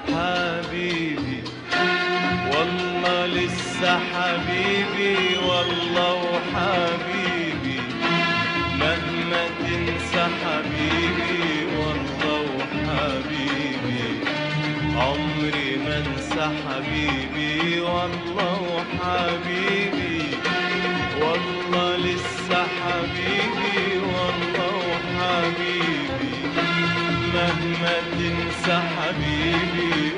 حبيبي والله لسه حبيبي والله وحبيبي مهما تنسى حبيبي والله وحبيبي عمري ما انسى حبيبي والله وحبيبي والله لسه حبيبي والله وحبيبي مهما تنسى حبيبي